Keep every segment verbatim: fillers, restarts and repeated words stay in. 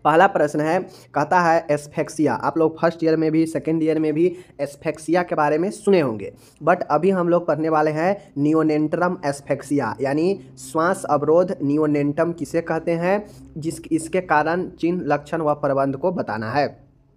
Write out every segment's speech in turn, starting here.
पहला प्रश्न है, कहता है एस्फेक्सिया। आप लोग फर्स्ट ईयर में भी सेकेंड ईयर में भी एस्फेक्सिया के बारे में सुने होंगे, बट अभी हम लोग पढ़ने वाले हैं नियोनेंट्रम एस्फेक्सिया, यानी श्वास अवरोध। नियोनेंट्रम किसे कहते हैं, जिस इसके कारण चिन्ह, लक्षण व प्रबंध को बताना है।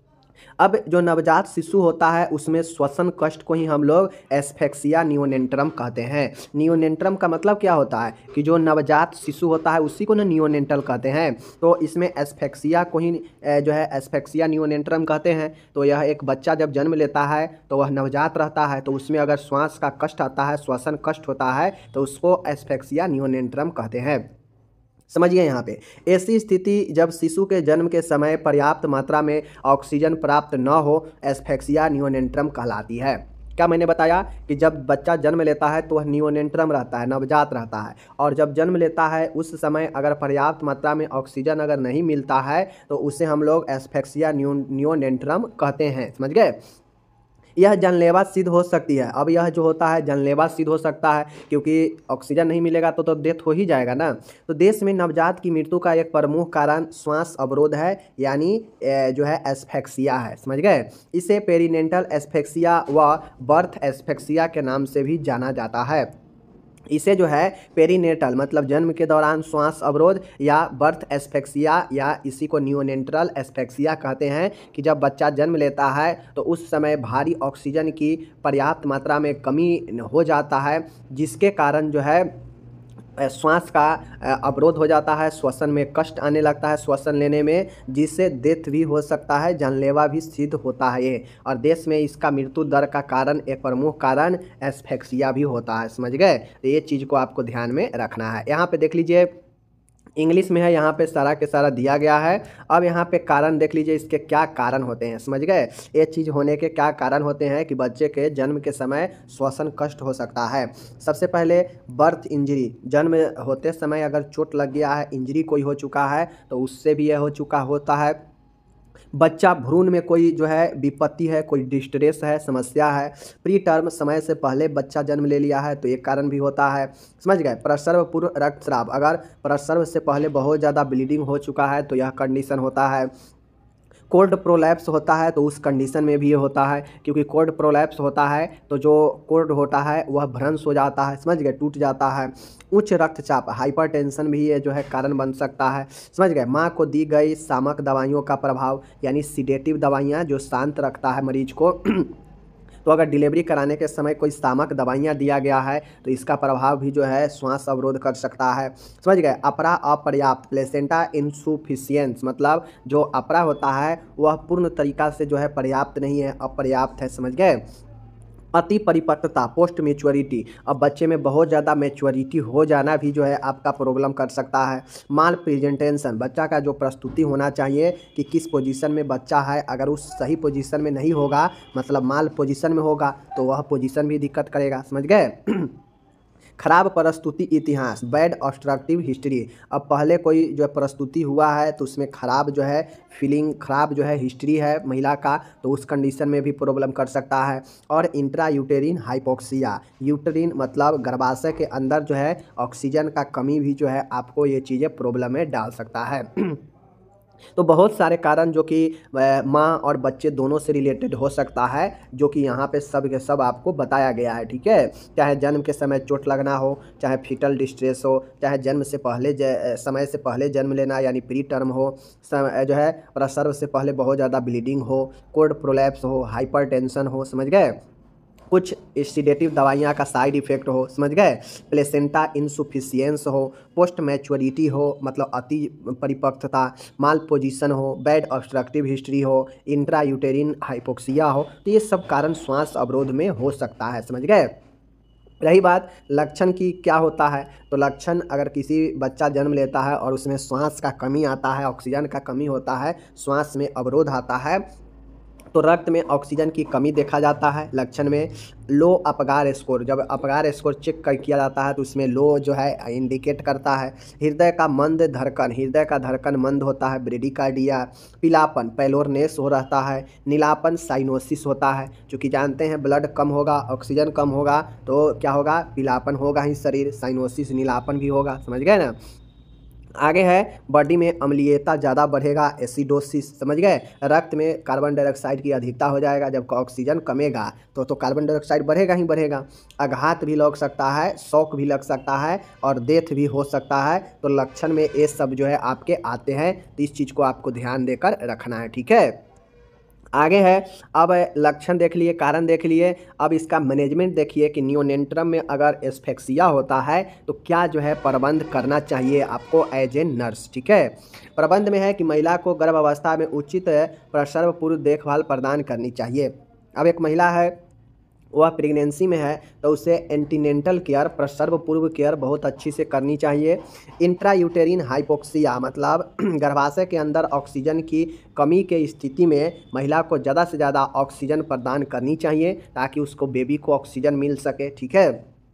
अब जो नवजात शिशु होता है उसमें श्वसन कष्ट को ही हम लोग एस्फेक्सिया नियोनेंट्रम कहते हैं। नियोनेंट्रम का मतलब क्या होता है कि जो नवजात शिशु होता है उसी को ना नियोनेंटल कहते हैं। तो इसमें एस्फेक्सिया को ही जो है एस्फेक्सिया नियोनेंट्रम कहते हैं। तो यह एक बच्चा जब जन्म लेता है तो वह नवजात रहता है, तो उसमें अगर श्वास का कष्ट आता है, श्वसन कष्ट होता है, तो उसको एस्फेक्सिया नियोनेंट्रम कहते हैं। समझिए यहाँ पे, ऐसी स्थिति जब शिशु के जन्म के समय पर्याप्त मात्रा में ऑक्सीजन प्राप्त न हो, एस्फेक्सिया नियोनेंट्रम कहलाती है। क्या मैंने बताया कि जब बच्चा जन्म लेता है तो वह नियोनेंट्रम रहता है, नवजात रहता है, और जब जन्म लेता है उस समय अगर पर्याप्त मात्रा में ऑक्सीजन अगर नहीं मिलता है तो उसे हम लोग एस्फेक्सिया नियो नियोनेंट्रम कहते हैं। समझ गए। यह जानलेवा सिद्ध हो सकती है। अब यह जो होता है जानलेवा सिद्ध हो सकता है, क्योंकि ऑक्सीजन नहीं मिलेगा तो तो डेथ हो ही जाएगा ना। तो देश में नवजात की मृत्यु का एक प्रमुख कारण श्वास अवरोध है, यानी जो है एस्फेक्सिया है। समझ गए। इसे पेरिनेंटल एस्फेक्सिया व बर्थ एस्फेक्सिया के नाम से भी जाना जाता है। इसे जो है पेरीनेटल मतलब जन्म के दौरान श्वास अवरोध या बर्थ एस्फेक्सिया या इसी को नियोनेंट्रल एस्फेक्सिया कहते हैं कि जब बच्चा जन्म लेता है तो उस समय भारी ऑक्सीजन की पर्याप्त मात्रा में कमी हो जाता है, जिसके कारण जो है श्वास का अवरोध हो जाता है, श्वसन में कष्ट आने लगता है श्वसन लेने में, जिससे डेथ भी हो सकता है, जानलेवा भी सिद्ध होता है ये। और देश में इसका मृत्यु दर का कारण, एक प्रमुख कारण एस्फेक्सिया भी होता है। समझ गए। तो ये चीज़ को आपको ध्यान में रखना है। यहाँ पे देख लीजिए इंग्लिश में है, यहाँ पे सारा के सारा दिया गया है। अब यहाँ पे कारण देख लीजिए, इसके क्या कारण होते हैं। समझ गए। ये चीज़ होने के क्या कारण होते हैं कि बच्चे के जन्म के समय श्वसन कष्ट हो सकता है। सबसे पहले बर्थ इंजरी, जन्म होते समय अगर चोट लग गया है, इंजरी कोई हो चुका है, तो उससे भी यह हो चुका होता है। बच्चा भ्रूण में कोई जो है विपत्ति है, कोई डिस्ट्रेस है, समस्या है, प्री टर्म समय से पहले बच्चा जन्म ले लिया है, तो एक कारण भी होता है। समझ गए। प्रसव पूर्व रक्तस्राव, अगर प्रसव से पहले बहुत ज़्यादा ब्लीडिंग हो चुका है तो यह कंडीशन होता है। कोल्ड प्रोलैप्स होता है तो उस कंडीशन में भी ये होता है, क्योंकि कोल्ड प्रोलैप्स होता है तो जो कोल्ड होता है वह भ्रंश हो जाता है। समझ गए। टूट जाता है। उच्च रक्तचाप, हाइपरटेंशन भी ये जो है कारण बन सकता है। समझ गए। माँ को दी गई शामक दवाइयों का प्रभाव, यानी सिडेटिव दवाइयाँ जो शांत रखता है मरीज को तो अगर डिलीवरी कराने के समय कोई शामक दवाइयाँ दिया गया है तो इसका प्रभाव भी जो है श्वास अवरोध कर सकता है। समझ गए। अपरा अपर्याप्त, प्लेसेंटा इनसुफिशियंस, मतलब जो अपरा होता है वह पूर्ण तरीका से जो है पर्याप्त नहीं है, अपर्याप्त है। समझ गए। अति परिपक्वता, पोस्ट मैच्योरिटी, अब बच्चे में बहुत ज़्यादा मैच्योरिटी हो जाना भी जो है आपका प्रॉब्लम कर सकता है। माल प्रेजेंटेशन, बच्चा का जो प्रस्तुति होना चाहिए कि किस पोजीशन में बच्चा है, अगर उस सही पोजीशन में नहीं होगा, मतलब माल पोजीशन में होगा, तो वह पोजीशन भी दिक्कत करेगा। समझ गए। खराब प्रस्तुति इतिहास, बैड ऑब्स्ट्रक्टिव हिस्ट्री, अब पहले कोई जो प्रस्तुति हुआ है तो उसमें खराब जो है फीलिंग, खराब जो है हिस्ट्री है महिला का, तो उस कंडीशन में भी प्रॉब्लम कर सकता है। और इंट्रा यूटेरिन हाइपोक्सिया, यूटेरिन मतलब गर्भाशय के अंदर जो है ऑक्सीजन का कमी भी जो है आपको ये चीज़ें प्रॉब्लम में डाल सकता है। तो बहुत सारे कारण जो कि माँ और बच्चे दोनों से रिलेटेड हो सकता है, जो कि यहाँ पे सब के सब आपको बताया गया है। ठीक है। चाहे जन्म के समय चोट लगना हो, चाहे फीटल डिस्ट्रेस हो, चाहे जन्म से पहले समय से पहले जन्म लेना यानी प्री टर्म हो, जो है प्रसव से पहले बहुत ज़्यादा ब्लीडिंग हो, कोल्ड प्रोलैप्स हो, हाइपरटेंशन हो। समझ गए। कुछ सिडेटिव दवाइयाँ का साइड इफ़ेक्ट हो। समझ गए। प्लेसेंटा इनसुफिशियंस हो, पोस्ट मैच्योरिटी हो मतलब अति परिपक्वता, माल पोजीशन हो, बैड ऑब्स्ट्रक्टिव हिस्ट्री हो, इंट्रा यूटेरिन हाइपोक्सिया हो, तो ये सब कारण श्वास अवरोध में हो सकता है। समझ गए। रही बात लक्षण की, क्या होता है, तो लक्षण अगर किसी बच्चा जन्म लेता है और उसमें श्वास का कमी आता है, ऑक्सीजन का कमी होता है, श्वास में अवरोध आता है, तो रक्त में ऑक्सीजन की कमी देखा जाता है। लक्षण में लो अपगार स्कोर, जब अपगार स्कोर चेक कर किया जाता है तो उसमें लो जो है इंडिकेट करता है। हृदय का मंद धड़कन, हृदय का धड़कन मंद होता है, ब्रेडिकार्डिया। पीलापन, पैलोरनेस हो रहता है। नीलापन, साइनोसिस होता है, क्योंकि जानते हैं ब्लड कम होगा, ऑक्सीजन कम होगा तो क्या होगा, पीलापन होगा ही शरीर, साइनोसिस नीलापन भी होगा। समझ गए ना। आगे है बॉडी में अम्लीयता ज़्यादा बढ़ेगा, एसिडोसिस, समझ गए। रक्त में कार्बन डाइऑक्साइड की अधिकता हो जाएगा, जब ऑक्सीजन कमेगा तो तो कार्बन डाइऑक्साइड बढ़ेगा ही बढ़ेगा। आघात भी लग सकता है, शॉक भी लग सकता है और डेथ भी हो सकता है। तो लक्षण में ये सब जो है आपके आते हैं, तो इस चीज़ को आपको ध्यान देकर रखना है, ठीक है। आगे है, अब लक्षण देख लिए, कारण देख लिए, अब इसका मैनेजमेंट देखिए कि नियोनेंट्रम में अगर एस्फेक्सिया होता है तो क्या जो है प्रबंध करना चाहिए आपको एज ए नर्स, ठीक है। प्रबंध में है कि महिला को गर्भावस्था में उचित प्रसव पूर्व देखभाल प्रदान करनी चाहिए। अब एक महिला है, वह प्रेगनेंसी में है तो उसे एंटीनेंटल केयर, प्रसव पूर्व केयर बहुत अच्छी से करनी चाहिए। इंट्रायूटेरिन हाइपोक्सिया मतलब गर्भाशय के अंदर ऑक्सीजन की कमी के स्थिति में महिला को ज़्यादा से ज़्यादा ऑक्सीजन प्रदान करनी चाहिए ताकि उसको बेबी को ऑक्सीजन मिल सके, ठीक है।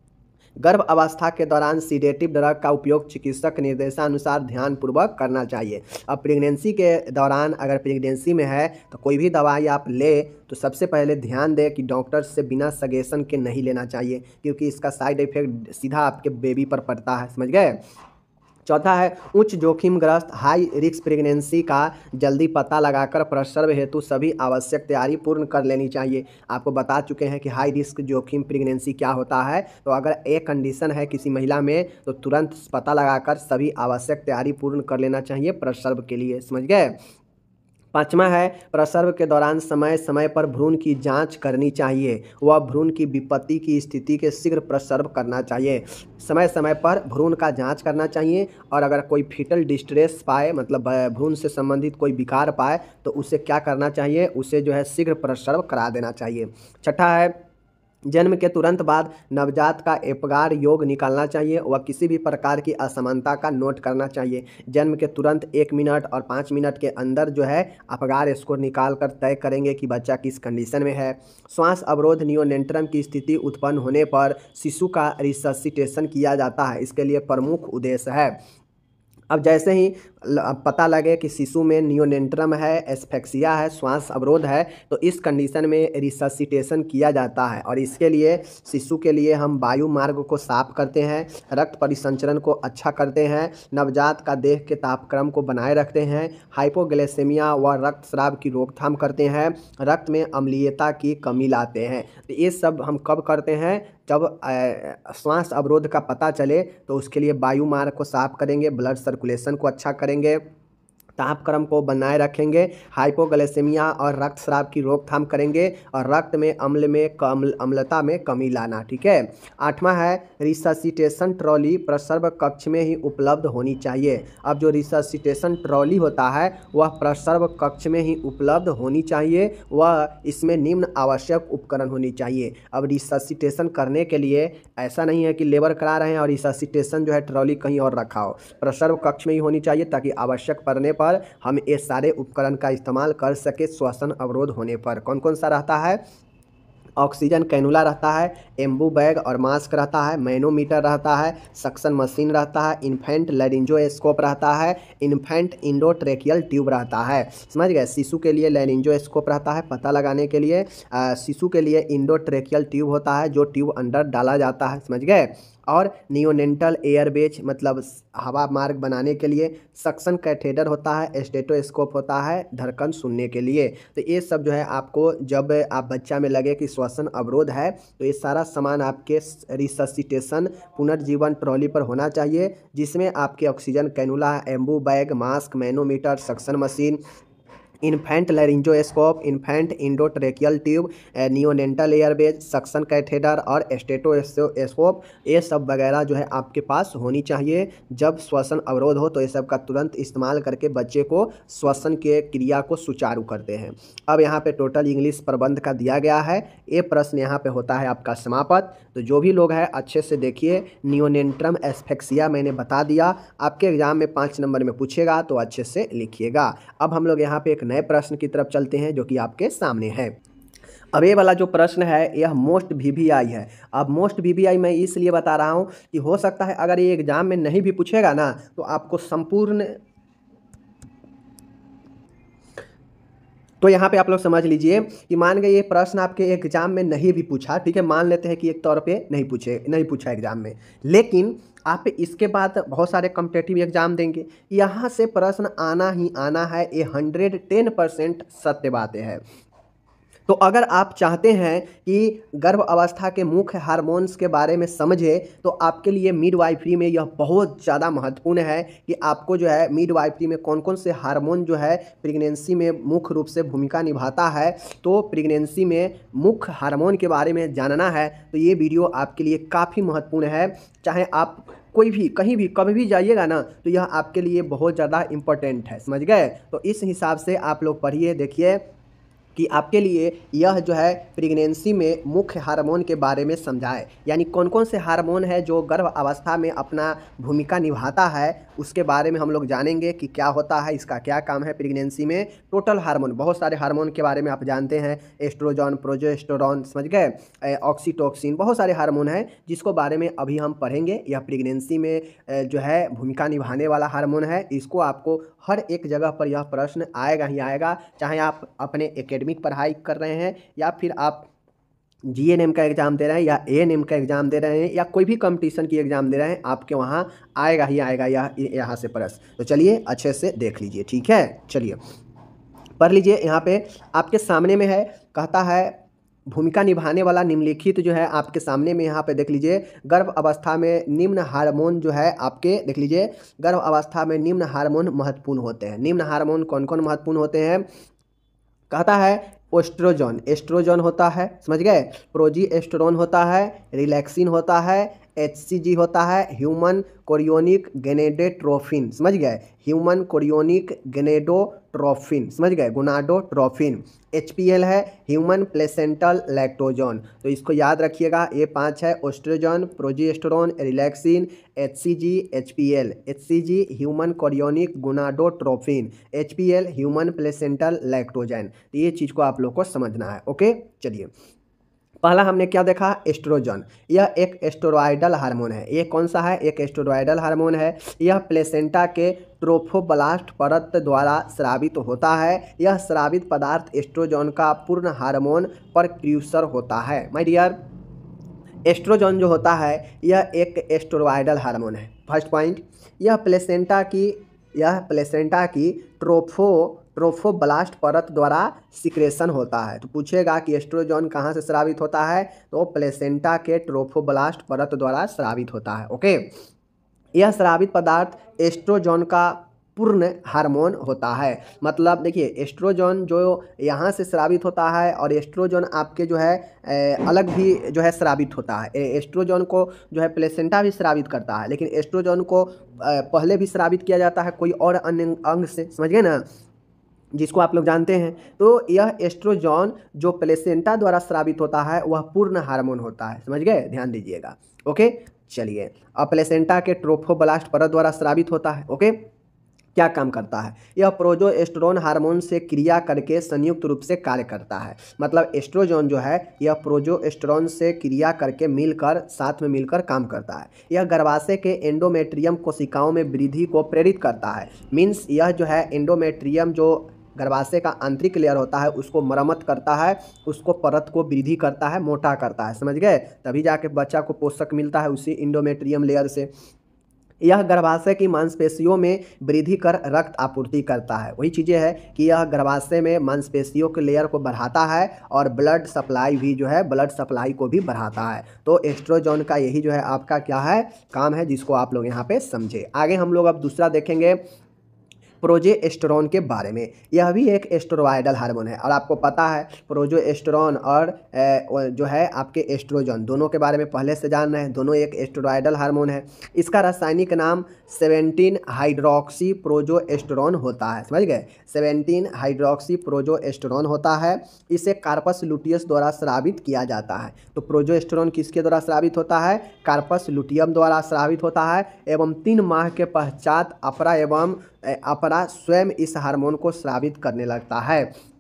गर्भ अवस्था के दौरान सीडेटिव ड्रग का उपयोग चिकित्सक निर्देशानुसार ध्यानपूर्वक करना चाहिए। अब प्रेगनेंसी के दौरान अगर प्रेगनेंसी में है तो कोई भी दवाई आप ले तो सबसे पहले ध्यान दें कि डॉक्टर से बिना सजेशन के नहीं लेना चाहिए, क्योंकि इसका साइड इफेक्ट सीधा आपके बेबी पर पड़ता है, समझ गए। चौथा है उच्च जोखिमग्रस्त हाई रिस्क प्रेगनेंसी का जल्दी पता लगाकर प्रसव हेतु सभी आवश्यक तैयारी पूर्ण कर लेनी चाहिए। आपको बता चुके हैं कि हाई रिस्क जोखिम प्रेगनेंसी क्या होता है, तो अगर एक कंडीशन है किसी महिला में तो तुरंत पता लगाकर सभी आवश्यक तैयारी पूर्ण कर लेना चाहिए प्रसव के लिए, समझ गए। पाँचवा है प्रसव के दौरान समय समय पर भ्रूण की जांच करनी चाहिए, वह भ्रूण की विपत्ति की स्थिति के शीघ्र प्रसव करना चाहिए। समय समय पर भ्रूण का जांच करना चाहिए और अगर कोई फीटल डिस्ट्रेस पाए मतलब भ्रूण से संबंधित कोई विकार पाए तो उसे क्या करना चाहिए, उसे जो है शीघ्र प्रसव करा देना चाहिए। छठा है जन्म के तुरंत बाद नवजात का एपगार योग निकालना चाहिए, वह किसी भी प्रकार की असमानता का नोट करना चाहिए। जन्म के तुरंत एक मिनट और पाँच मिनट के अंदर जो है अपगार स्कोर निकाल कर तय करेंगे कि बच्चा किस कंडीशन में है। श्वास अवरोध नियोनेंट्रम की स्थिति उत्पन्न होने पर शिशु का रिससिटेशन किया जाता है, इसके लिए प्रमुख उद्देश्य है। अब जैसे ही पता लगे कि शिशु में नियोनेंट्रम है, एस्फेक्सिया है, श्वास अवरोध है, तो इस कंडीशन में रिससिटेशन किया जाता है और इसके लिए शिशु के लिए हम वायु मार्ग को साफ करते हैं, रक्त परिसंचरण को अच्छा करते हैं, नवजात का देह के तापक्रम को बनाए रखते हैं, हाइपोग्लाइसेमिया व रक्तस्राव की रोकथाम करते हैं, रक्त में अम्लीयता की कमी लाते हैं। तो ये सब हम कब करते हैं, जब श्वास अवरोध का पता चले तो उसके लिए वायु मार्ग को साफ करेंगे, ब्लड सर्कुलेशन को अच्छा करेंगे, तापक्रम को बनाए रखेंगे, हाइपोग्लाइसेमिया और रक्तस्राव की रोकथाम करेंगे और रक्त में अम्ल में कम अम्लता में कमी लाना, ठीक है। आठवां है रिससिटेशन ट्रॉली प्रसव कक्ष में ही उपलब्ध होनी चाहिए। अब जो रिससिटेशन ट्रॉली होता है वह प्रसव कक्ष में ही उपलब्ध होनी चाहिए, वह इसमें निम्न आवश्यक उपकरण होनी चाहिए। अब रिससिटेशन करने के लिए ऐसा नहीं है कि लेबर करा रहे हैं और रिससिटेशन जो है ट्रॉली कहीं और रखा हो, प्रसव कक्ष में ही होनी चाहिए ताकि आवश्यक पड़ने पर हम ये सारे उपकरण का इस्तेमाल कर सके। श्वसन अवरोध होने पर कौन कौन सा रहता है, ऑक्सीजन कैनुला रहता है, एम्बू बैग और मास्क रहता है, मैनोमीटर रहता है, सक्शन मशीन रहता है, इन्फेंट लैरिंजोस्कोप रहता है, इन्फेंट इंडोट्रेकियल ट्यूब रहता है, समझ गए। शिशु के लिए लैरिंजोस्कोप रहता है पता लगाने के लिए, शिशु के लिए इंडोट्रेकियल ट्यूब होता है जो ट्यूब अंदर डाला जाता है, समझ गए। और नियोनेंटल एयरवेज मतलब हवा मार्ग बनाने के लिए, सक्शन कैथेटर होता है, स्टेटोस्कोप होता है धड़कन सुनने के लिए। तो ये सब जो है आपको जब आप बच्चा में लगे कि श्वसन अवरोध है तो ये सारा सामान आपके रिससिटेशन पुनर्जीवन ट्रॉली पर होना चाहिए, जिसमें आपके oxygen cannula, Ambu bag, mask, manometer, suction machine, infant laryngoscope, infant endotracheal tube, neonatal airways, suction catheter और स्टेटोस्कोप, ये सब वगैरह जो है आपके पास होनी चाहिए। जब श्वसन अवरोध हो तो ये सब का तुरंत इस्तेमाल करके बच्चे को श्वसन के क्रिया को सुचारू करते हैं। अब यहाँ पे टोटल इंग्लिश प्रबंध का दिया गया है। ये प्रश्न यहाँ पे होता है आपका समापत, तो जो भी लोग हैं अच्छे से देखिए। नियोनेंट्रम एस्फेक्सिया मैंने बता दिया, आपके एग्जाम में पाँच नंबर में पूछेगा तो अच्छे से लिखिएगा। अब हम लोग यहाँ पे एक नए प्रश्न की तरफ चलते हैं जो कि आपके सामने है। अब ये वाला जो प्रश्न है यह मोस्ट वीवीआई है। अब मोस्ट वीवीआई मैं इसलिए बता रहा हूँ कि हो सकता है अगर ये एग्जाम में नहीं भी पूछेगा ना तो आपको संपूर्ण तो यहाँ पे आप लोग समझ लीजिए कि मान गए ये प्रश्न आपके एग्जाम में नहीं भी पूछा, ठीक है, मान लेते हैं कि एक तौर पे नहीं पूछे नहीं पूछा एग्जाम में, लेकिन आप इसके बाद बहुत सारे कॉम्पिटिटिव एग्जाम देंगे, यहाँ से प्रश्न आना ही आना है, ये हंड्रेड टेन परसेंट सत्य बातें हैं। तो अगर आप चाहते हैं कि गर्भ अवस्था के मुख्य हार्मोन्स के बारे में समझे, तो आपके लिए मिडवाइफरी में यह बहुत ज़्यादा महत्वपूर्ण है कि आपको जो है मिडवाइफरी में कौन कौन से हार्मोन जो है प्रेगनेंसी में मुख्य रूप से भूमिका निभाता है। तो प्रेगनेंसी में मुख्य हार्मोन के बारे में जानना है तो ये वीडियो आपके लिए काफ़ी महत्वपूर्ण है। चाहे आप कोई भी कहीं भी कभी भी जाइएगा ना, तो यह आपके लिए बहुत ज़्यादा इम्पोर्टेंट है, समझ गए। तो इस हिसाब से आप लोग पढ़िए, देखिए कि आपके लिए यह जो है प्रेगनेंसी में मुख्य हार्मोन के बारे में समझाए, यानी कौन कौन से हार्मोन है जो गर्भ अवस्था में अपना भूमिका निभाता है, उसके बारे में हम लोग जानेंगे कि क्या होता है, इसका क्या काम है प्रेगनेंसी में। टोटल हार्मोन, बहुत सारे हार्मोन के बारे में आप जानते हैं, एस्ट्रोजन, प्रोजेस्टेरोन, समझ गए, ऑक्सीटोसिन, बहुत सारे हार्मोन हैं जिसको बारे में अभी हम पढ़ेंगे। यह प्रेगनेंसी में जो है भूमिका निभाने वाला हार्मोन है, इसको आपको हर एक जगह पर यह प्रश्न आएगा ही आएगा, चाहे आप अपने एकेडमिक पढ़ाई कर रहे हैं या फिर आप जीएनएम का एग्ज़ाम दे रहे हैं या एएनएम का एग्ज़ाम दे रहे हैं या कोई भी कंपटीशन की एग्ज़ाम दे रहे हैं, आपके वहाँ आएगा ही आएगा यह यहाँ से प्रश्न। तो चलिए अच्छे से देख लीजिए, ठीक है, चलिए पढ़ लीजिए। यहाँ पे आपके सामने में है, कहता है भूमिका निभाने वाला निम्नलिखित जो है आपके सामने में, यहाँ पे देख लीजिए, गर्भ अवस्था में निम्न हार्मोन जो है आपके, देख लीजिए, गर्भ अवस्था में निम्न हार्मोन महत्वपूर्ण होते हैं। निम्न हार्मोन कौन कौन महत्वपूर्ण होते हैं, कहता है एस्ट्रोजन, एस्ट्रोजन होता है, समझ गए, प्रोजेस्टेरोन होता है, रिलैक्सिन होता है, एचसीजी होता है, ह्यूमन कोरियोनिक गोनेडोट्रोफिन, समझ गए, ह्यूमन कोरियोनिक गोनेडोट्रोफिन, समझ गए, गोनाडोट्रोफिन, एचपीएल है ह्यूमन प्लेसेंटल लैक्टोजन। तो इसको याद रखिएगा, ये पांच है, oestrogen, progesterone, relaxin, HCG, HPL, HCG human chorionic gonadotrophin, HPL human placental lactogen. तो ये चीज़ को आप लोग को समझना है, ओके। चलिए पहला हमने क्या देखा, एस्ट्रोजन, यह एक एस्टेरॉयडल हार्मोन है। ये कौन सा है, एक एस्टेरॉयडल हार्मोन है। यह प्लेसेंटा के ट्रोफोब्लास्ट परत द्वारा स्रावित होता है। यह स्रावित पदार्थ एस्ट्रोजन का पूर्ण हार्मोन परक्यूसर होता है। माय डियर, एस्ट्रोजन जो होता है यह एक एस्टेरॉयडल हार्मोन है। फर्स्ट पॉइंट, यह प्लेसेंटा की यह प्लेसेंटा की ट्रोफो ट्रोफोब्लास्ट परत द्वारा सिक्रेशन होता है। तो पूछेगा कि एस्ट्रोजन कहाँ से स्रावित होता है, तो प्लेसेंटा के ट्रोफोब्लास्ट परत द्वारा स्रावित होता है, ओके। यह स्रावित पदार्थ एस्ट्रोजन का पूर्ण हार्मोन होता है। मतलब देखिए, एस्ट्रोजन जो यहाँ से स्रावित होता है और एस्ट्रोजन आपके जो है ए, अलग भी जो है स्रावित होता है। एस्ट्रोजन को जो है प्लेसेंटा भी स्रावित करता है, लेकिन एस्ट्रोजन को ए, पहले भी स्रावित किया जाता है कोई और अन्य अंग से, समझ गए ना, जिसको आप लोग जानते हैं। तो यह एस्ट्रोजन जो प्लेसेंटा द्वारा स्रावित होता है वह पूर्ण हार्मोन होता है, समझ गए, ध्यान दीजिएगा, ओके। चलिए, अब प्लेसेंटा के ट्रोफोब्लास्ट परत द्वारा स्रावित होता है, ओके। क्या काम करता है, यह प्रोजेस्टेरोन हार्मोन से क्रिया करके संयुक्त रूप से कार्य करता है। मतलब एस्ट्रोजन जो है यह प्रोजेस्टेरोन से क्रिया करके मिलकर साथ में मिलकर काम करता है। यह गर्भाशय के एंडोमेट्रियम कोशिकाओं में वृद्धि को प्रेरित करता है। मीन्स यह जो है एंडोमेट्रियम जो गर्भाशय का आंतरिक लेयर होता है उसको मरम्मत करता है, उसको परत को वृद्धि करता है, मोटा करता है, समझ गए, तभी जाके बच्चा को पोषक मिलता है उसी एंडोमेट्रियम लेयर से। यह गर्भाशय की मांसपेशियों में वृद्धि कर रक्त आपूर्ति करता है। वही चीज़ें है कि यह गर्भाशय में मांसपेशियों के लेयर को बढ़ाता है और ब्लड सप्लाई भी जो है ब्लड सप्लाई को भी बढ़ाता है। तो एस्ट्रोजन का यही जो है आपका क्या है, काम है, जिसको आप लोग यहाँ पे समझे। आगे हम लोग अब दूसरा देखेंगे प्रोजेस्टेरोन के बारे में। यह भी एक एस्टेरॉयडल हार्मोन है और आपको पता है प्रोजेस्टेरोन और जो है आपके एस्ट्रोजन दोनों के बारे में पहले से जान रहे हैं, दोनों एक एस्टेरॉयडल हार्मोन है। इसका रासायनिक नाम सेवेंटीन हाइड्रोक्सी प्रोजेस्टेरोन होता है, समझ गए, सेवेंटीन हाइड्रोक्सी प्रोजेस्टेरोन होता है। इसे कार्पस लुटियस द्वारा स्रावित किया जाता है। तो प्रोजेस्टेरोन किसके द्वारा स्रावित होता है, कार्पस लुटियम द्वारा स्रावित होता है एवं तीन माह के पश्चात अपरा एवं अपरा स्वयं इस हार्मोन को स्रावित करने लगता है।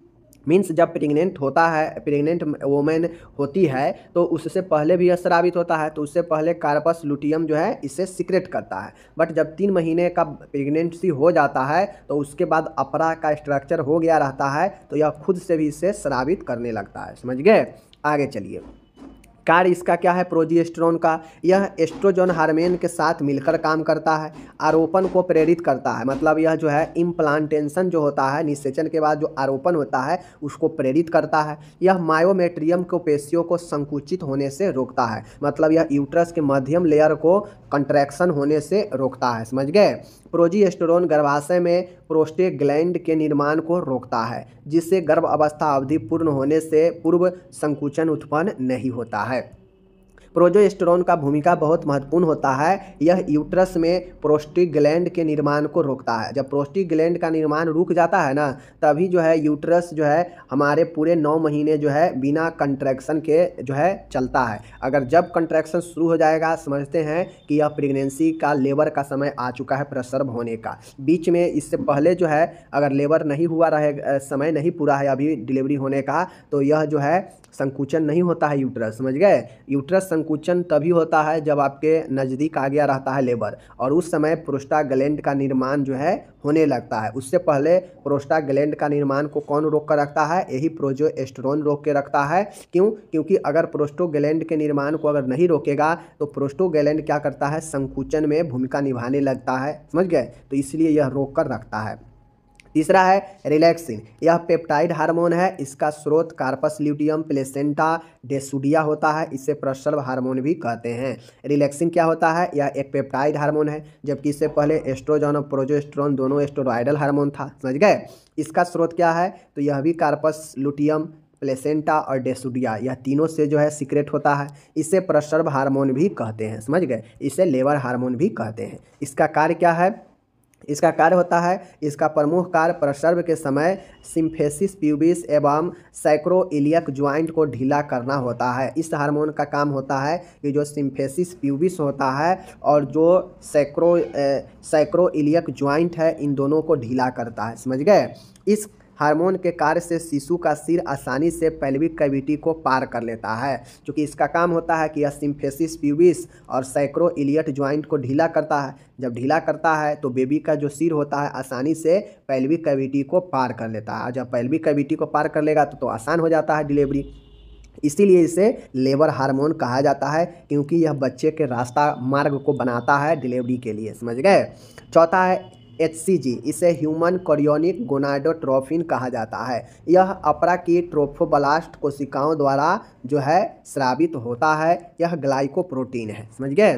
मीन्स जब प्रेग्नेंट होता है, प्रेग्नेंट वोमेन होती है तो उससे पहले भी यह स्रावित होता है, तो उससे पहले कार्पस लुटियम जो है इसे सिक्रेट करता है। बट जब तीन महीने का प्रेगनेंसी हो जाता है तो उसके बाद अपरा का स्ट्रक्चर हो गया रहता है, तो यह खुद से भी इसे स्रावित करने लगता है। समझ गए? आगे चलिए। कार्य इसका क्या है प्रोजेस्टेरोन का? यह एस्ट्रोजन हार्मोन के साथ मिलकर काम करता है, आरोपण को प्रेरित करता है। मतलब यह जो है इम्प्लांटेशन जो होता है, निषेचन के बाद जो आरोपण होता है उसको प्रेरित करता है। यह मायोमेट्रियम को पेशियों को संकुचित होने से रोकता है। मतलब यह यूट्रस के मध्यम लेयर को कंट्रैक्शन होने से रोकता है। समझ गए? प्रोजेस्टेरोन गर्भाशय में प्रोस्टेट ग्लैंड के निर्माण को रोकता है, जिससे गर्भ अवस्था अवधि पूर्ण होने से पूर्व संकुचन उत्पन्न नहीं होता है। प्रोजेस्टेरोन का भूमिका बहुत महत्वपूर्ण होता है। यह यूट्रस में प्रोस्टेट ग्लैंड के निर्माण को रोकता है। जब प्रोस्टेट ग्लैंड का निर्माण रुक जाता है ना, तभी जो है यूट्रस जो है हमारे पूरे नौ महीने जो है बिना कंट्रैक्शन के जो है चलता है। अगर जब कंट्रैक्शन शुरू हो जाएगा, समझते हैं कि यह प्रेगनेंसी का लेबर का समय आ चुका है, प्रसव होने का। बीच में इससे पहले जो है अगर लेबर नहीं हुआ रहे, समय नहीं पूरा है अभी डिलीवरी होने का, तो यह जो है संकुचन नहीं होता है यूट्रस। समझ गए? यूट्रस संकुचन तभी होता है जब आपके नज़दीक आ गया रहता है लेबर, और उस समय प्रोस्टाग्लैंड का निर्माण जो है होने लगता है। उससे पहले प्रोस्टाग्लैंड का निर्माण को कौन रोक कर रखता है? यही प्रोजेस्टेरोन रोक के रखता है। क्यों? क्योंकि अगर प्रोस्टाग्लैंड के निर्माण को अगर नहीं रोकेगा तो प्रोस्टाग्लैंड क्या करता है? संकुचन में भूमिका निभाने लगता है। समझ गए? तो इसलिए यह रोक कर रखता है। तीसरा है रिलैक्सिन। यह पेप्टाइड हार्मोन है। इसका स्रोत कार्पस ल्यूटियम प्लेसेंटा डेसुडिया होता है। इसे प्रसव हार्मोन भी कहते हैं। रिलैक्सिन क्या होता है? यह एक पेप्टाइड हार्मोन है, जबकि इससे पहले एस्ट्रोजन और प्रोजेस्टेरोन दोनों स्टेरॉयडल हार्मोन था। समझ गए? इसका स्रोत क्या है? तो यह भी कार्पस लुटियम प्लेसेंटा और डेसुडिया, यह तीनों से जो है सीक्रेट होता है। इसे प्रसव हार्मोन भी कहते हैं। समझ गए? इसे लेबर हार्मोन भी कहते हैं। इसका कार्य क्या है? इसका कार्य होता है, इसका प्रमुख कार्य प्रसव के समय सिम्फेसिस प्यूबिस एवं सैक्रोइलियक ज्वाइंट को ढीला करना होता है। इस हार्मोन का काम होता है कि जो सिम्फेसिस प्यूबिस होता है और जो सैक्रो सैक्रोइलियक ज्वाइंट है, इन दोनों को ढीला करता है। समझ गए? इस हार्मोन के कार्य से शिशु का सिर आसानी से पेल्विक कैविटी को पार कर लेता है। क्योंकि इसका काम होता है कि यह सिम्फेसिस प्यूबिस और सैक्रोइलियक ज्वाइंट को ढीला करता है। जब ढीला करता है तो बेबी का जो सिर होता है आसानी से पेल्विक कैविटी को पार कर लेता है। जब पेल्विक कैविटी को पार कर लेगा तो, तो आसान हो जाता है डिलीवरी। इसीलिए इसे लेबर हार्मोन कहा जाता है, क्योंकि यह बच्चे के रास्ता मार्ग को बनाता है डिलीवरी के लिए। समझ गए? चौथा है एच सी जी। इसे ह्यूमन कोरियोनिक गोनाडोट्रोफिन कहा जाता है। यह अपरा की ट्रोफोब्लास्ट कोशिकाओं द्वारा जो है स्रावित होता है। यह ग्लाइकोप्रोटीन है। समझ गए?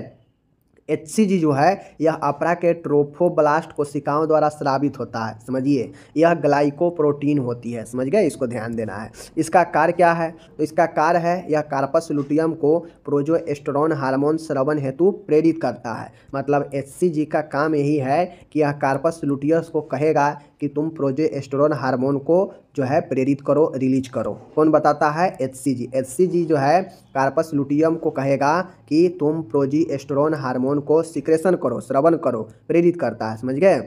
एच सी जी जो है यह अपरा के ट्रोफोब्लास्ट कोशिकाओं द्वारा स्रावित होता है। समझिए, यह ग्लाइकोप्रोटीन होती है। समझ गए? इसको ध्यान देना है। इसका कार्य क्या है? तो इसका कार्य है यह कार्पस लुटियम को प्रोजेस्टेरोन हार्मोन स्रवण हेतु प्रेरित करता है। मतलब एच सी जी का काम यही है कि यह कार्पस लुटियस को कहेगा कि तुम प्रोजेस्टेरोन हार्मोन को जो है प्रेरित करो, रिलीज करो। कौन बताता है? एच सी जी। एच सी जी जो है कार्पस लुटियम को कहेगा कि तुम प्रोजेस्टेरोन हार्मोन को सिक्रेशन करो, स्रवण करो, प्रेरित करता है। समझ गए?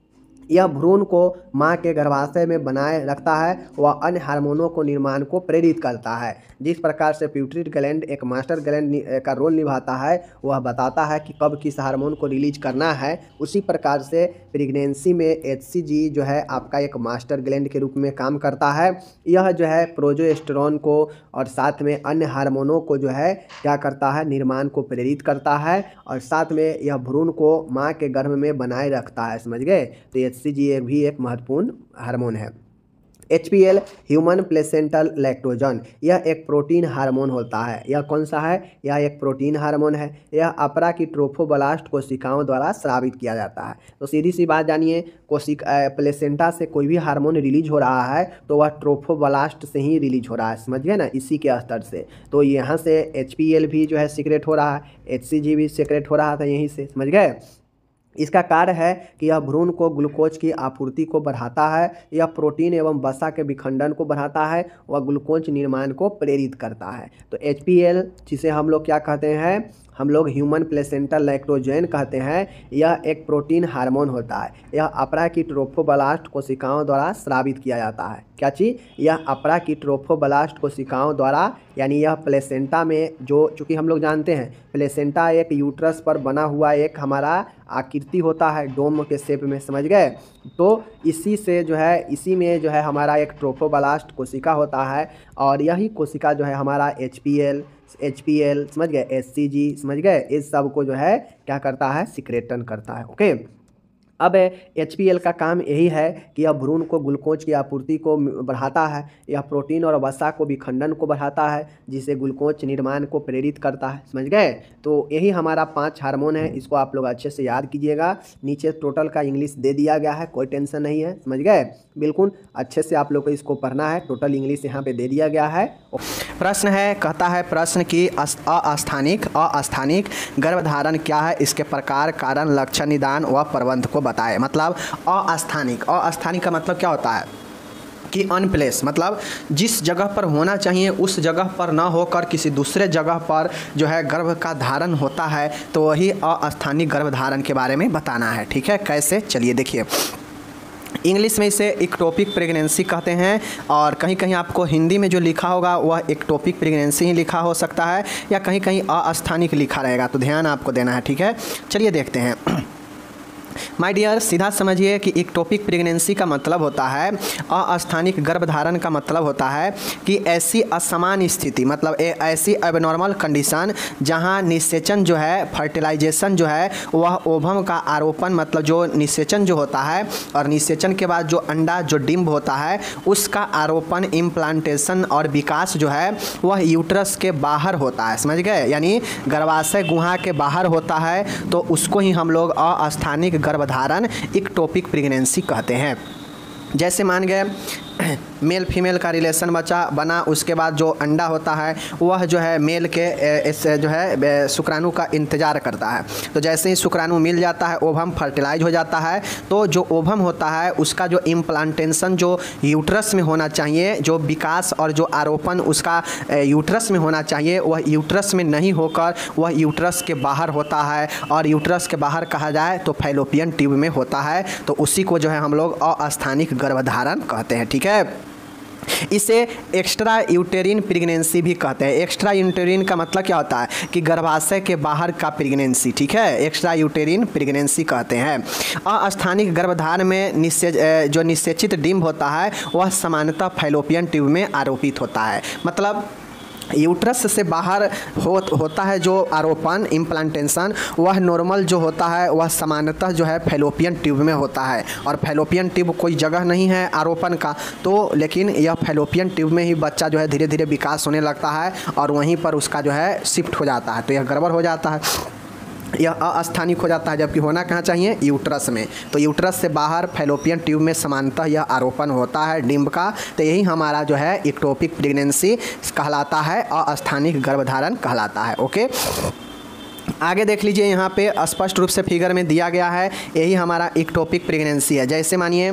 यह भ्रूण को मां के गर्भाशय में बनाए रखता है। वह अन्य हार्मोनों को निर्माण को प्रेरित करता है। जिस प्रकार से प्यूटरी ग्लैंड एक मास्टर ग्लैंड का रोल निभाता है, वह बताता है कि कब किस हार्मोन को रिलीज करना है, उसी प्रकार से प्रेगनेंसी में एच सी जी जो है आपका एक मास्टर ग्लैंड के रूप में काम करता है। यह जो है प्रोजेस्टेरोन को और साथ में अन्य हार्मोनों को जो है क्या करता है? निर्माण को प्रेरित करता है, और साथ में यह भ्रूण को माँ के गर्भ में बनाए रखता है। समझ गए? तो एच सी जी भी एक महत्वपूर्ण हार्मोन है। H P L human placental lactogen, यह एक प्रोटीन हार्मोन होता है। यह कौन सा है? यह एक प्रोटीन हार्मोन है। यह अपरा की ट्रोफोब्लास्ट कोशिकाओं द्वारा स्रावित किया जाता है। तो सीधी सी बात जानिए, कोशिका प्लेसेंटा से कोई भी हार्मोन रिलीज हो रहा है तो वह ट्रोफोब्लास्ट से ही रिलीज हो रहा है। समझ गए ना? इसी के स्तर से। तो यहाँ से एच पी एल भी जो है सीक्रेट हो रहा है, एच सी जी भी सीक्रेट हो रहा था यहीं से। समझ गए? इसका कार्य है कि यह भ्रूण को ग्लूकोज की आपूर्ति को बढ़ाता है। यह प्रोटीन एवं वसा के विखंडन को बढ़ाता है। वह ग्लूकोज निर्माण को प्रेरित करता है। तो एच पी एल जिसे हम लोग क्या कहते हैं? हम लोग ह्यूमन प्लेसेंटा लैक्टोजेन कहते हैं। यह एक प्रोटीन हार्मोन होता है। यह अपरा की ट्रोफोब्लास्ट कोशिकाओं द्वारा स्रावित किया जाता है। क्या चीज़? यह अपरा की ट्रोफोब्लास्ट कोशिकाओं द्वारा, यानी यह प्लेसेंटा में जो, चूँकि हम लोग जानते हैं प्लेसेंटा एक यूट्रस पर बना हुआ एक हमारा आकृति होता है डोम के शेप में, समझ गए। तो इसी से जो है, इसी में जो है हमारा एक ट्रोफोब्लास्ट कोशिका होता है और यही कोशिका जो है हमारा H P L H P L समझ गए, एच सी जी समझ गए, इस सब को जो है क्या करता है, सिक्रेटन करता है। ओके, अब एच पी एल का काम यही है कि यह भ्रूण को ग्लूकोज की आपूर्ति को बढ़ाता है। यह प्रोटीन और वसा को विखंडन को बढ़ाता है, जिसे ग्लूकोज निर्माण को प्रेरित करता है, समझ गए। तो यही हमारा पांच हार्मोन है, इसको आप लोग अच्छे से याद कीजिएगा। नीचे टोटल का इंग्लिश दे दिया गया है, कोई टेंशन नहीं है, समझ गए। बिल्कुल अच्छे से आप लोग को इसको पढ़ना है, टोटल इंग्लिश यहाँ पे दे दिया गया है। प्रश्न है, कहता है प्रश्न की अस्थानिक अस्थानिक गर्भधारण क्या है, इसके प्रकार, कारण, लक्षण, निदान व प्रबंध को बताए। मतलब अस्थानिक, अस्थानिक का मतलब क्या होता है कि अनप्लेस, मतलब जिस जगह पर होना चाहिए उस जगह पर ना होकर किसी दूसरे जगह पर जो है गर्भ का धारण होता है, तो वही अस्थानिक गर्भधारण के बारे में बताना है। ठीक है, कैसे, चलिए देखिए। इंग्लिश में इसे इक्टोपिक प्रेगनेंसी कहते हैं और कहीं कहीं आपको हिंदी में जो लिखा होगा वह इक्टोपिक प्रेगनेंसी ही लिखा हो सकता है या कहीं कहीं अस्थानिक लिखा रहेगा, तो ध्यान आपको देना है। ठीक है, चलिए देखते हैं। माय डियर, सीधा समझिए कि इक्टोपिक प्रेगनेंसी का मतलब होता है, अस्थानिक गर्भधारण का मतलब होता है कि ऐसी असमान स्थिति, मतलब ए, ऐसी एबनॉर्मल कंडीशन जहां निषेचन जो है, फर्टिलाइजेशन जो है, वह ओवम का आरोपण, मतलब जो निषेचन जो होता है और निषेचन के बाद जो अंडा जो डिंब होता है उसका आरोपण, इम्प्लांटेशन और विकास जो है वह यूट्रस के बाहर होता है, समझ गए। यानी गर्भाशय गुहा के बाहर होता है, तो उसको ही हम लोग अस्थानिक गर्भधारण इक्टोपिक प्रेगनेंसी कहते हैं। जैसे मान गए मेल फीमेल का रिलेशन बचा बना, उसके बाद जो अंडा होता है वह जो है मेल के इस जो है शुक्राणु का इंतज़ार करता है। तो जैसे ही शुक्राणु मिल जाता है ओवम फर्टिलाइज हो जाता है। तो जो ओवम होता है उसका जो इम्प्लांटेशन जो यूट्रस में होना चाहिए, जो विकास और जो आरोपण उसका यूट्रस में होना चाहिए, वह यूट्रस में नहीं होकर वह यूट्रस के बाहर होता है। और यूट्रस के बाहर कहा जाए तो फैलोपियन ट्यूब में होता है, तो उसी को जो है हम लोग अस्थानिक गर्भधारण कहते हैं। ठीक है, इसे एक्स्ट्रा यूटेरिन प्रेगनेंसी भी कहते हैं। एक्स्ट्रा यूटेरिन का मतलब क्या होता है कि गर्भाशय के बाहर का प्रेगनेंसी, ठीक है, एक्स्ट्रा यूटेरिन प्रेगनेंसी कहते हैं। अस्थानिक गर्भधारण में निषेच जो निषेचित डिंब होता है वह सामान्यतः फैलोपियन ट्यूब में आरोपित होता है। मतलब यूट्रस से बाहर हो, होता है जो आरोपण, इम्प्लांटेशन, वह नॉर्मल जो होता है वह सामान्यतः जो है फैलोपियन ट्यूब में होता है। और फैलोपियन ट्यूब कोई जगह नहीं है आरोपण का, तो लेकिन यह फैलोपियन ट्यूब में ही बच्चा जो है धीरे धीरे विकास होने लगता है और वहीं पर उसका जो है शिफ्ट हो जाता है, तो यह गड़बड़ हो जाता है, यह अस्थानिक हो जाता है। जबकि होना कहाँ चाहिए, यूट्रस में। तो यूट्रस से बाहर फैलोपियन ट्यूब में समानतः यह आरोपण होता है डिंब का, तो यही हमारा जो है इक्टोपिक प्रेगनेंसी कहलाता है, अस्थानिक गर्भधारण कहलाता है। ओके, आगे देख लीजिए, यहाँ पे स्पष्ट रूप से फिगर में दिया गया है, यही हमारा इक्टोपिक प्रेगनेंसी है। जैसे मानिए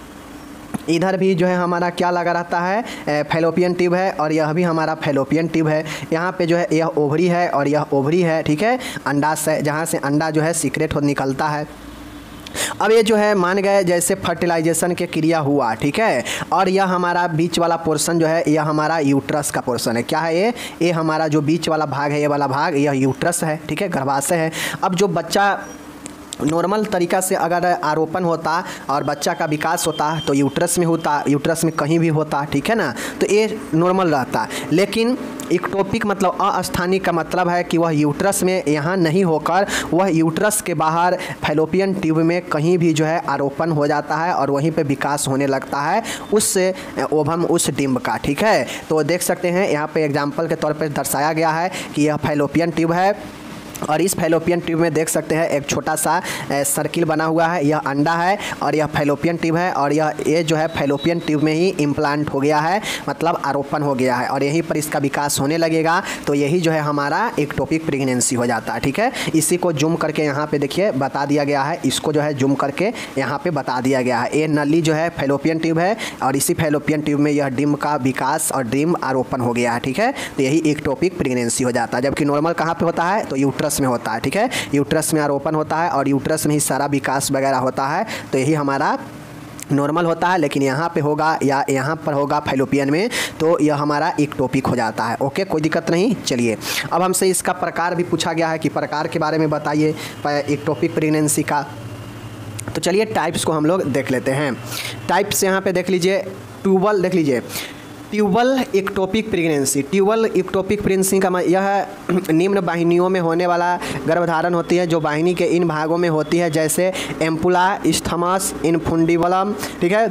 इधर भी जो है हमारा क्या लगा रहता है, फैलोपियन ट्यूब है और यह भी हमारा फैलोपियन ट्यूब है। यहाँ पे जो है यह ओवरी है और यह ओवरी है, ठीक है, अंडा से, जहाँ से अंडा जो है सीक्रेट हो निकलता है। अब ये जो है मान गए जैसे फर्टिलाइजेशन के क्रिया हुआ, ठीक है, और यह हमारा बीच वाला पोर्शन जो है यह हमारा यूट्रस का पोर्शन है। क्या है ये ये हमारा जो बीच वाला भाग है, ये वाला भाग यह यूट्रस है, ठीक है, गर्भाशय है। अब जो बच्चा नॉर्मल तरीक़ा से अगर आरोपण होता और बच्चा का विकास होता तो यूट्रस में होता, यूट्रस में कहीं भी होता, ठीक है ना, तो ये नॉर्मल रहता। लेकिन इक्टोपिक मतलब अस्थानिक का मतलब है कि वह यूट्रस में यहाँ नहीं होकर वह यूट्रस के बाहर फैलोपियन ट्यूब में कहीं भी जो है आरोपण हो जाता है और वहीं पे विकास होने लगता है उस ओवम, उस डिंब का, ठीक है। तो देख सकते हैं यहाँ पे एग्जाम्पल के तौर पर दर्शाया गया है कि यह फैलोपियन ट्यूब है और इस फैलोपियन ट्यूब में देख सकते हैं एक छोटा सा सर्किल बना हुआ है, यह अंडा है और यह फैलोपियन ट्यूब है और यह ये जो है फैलोपियन ट्यूब में ही इम्प्लांट हो गया है, मतलब आरोपण हो गया है और यहीं पर इसका विकास होने लगेगा। तो यही जो है हमारा इक्टोपिक प्रेगनेंसी हो जाता है, ठीक है। इसी को जूम करके यहाँ पे देखिए बता दिया गया है, इसको जो है जूम करके यहाँ पे बता दिया गया है। ये नली जो है फैलोपियन ट्यूब है और इसी फैलोपियन ट्यूब में यह डिंब का विकास और डिंब आरोपण हो गया है, ठीक है। तो यही इक्टोपिक प्रेगनेंसी हो जाता है। जबकि नॉर्मल कहाँ पर होता है, तो यूट्रस यूट्रस में होता है, ठीक है। यूट्रस में आरोपण होता है और यूट्रस में ही सारा विकास वगैरह होता है। तो यही हमारा नॉर्मल होता है, लेकिन यहाँ पे होगा या यहाँ पर होगा फैलोपियन में, तो यह हमारा इक्टोपिक हो जाता है। ओके, कोई दिक्कत नहीं। चलिए अब हमसे इसका प्रकार भी पूछा गया है कि प्रकार के बारे में बताइए इक्टोपिक प्रेगनेंसी का। तो चलिए टाइप्स को हम लोग देख लेते हैं। टाइप्स यहाँ पे देख लीजिए। ट्यूबल देख लीजिए, tubal ectopic pregnancy. Tubal ectopic pregnancy का यह निम्न वाहिनियों में होने वाला गर्भधारण होती है, जो वाहिनी के इन भागों में होती है, जैसे एम्पुला, इस्थमस, इनफुंडिबलम, ठीक है।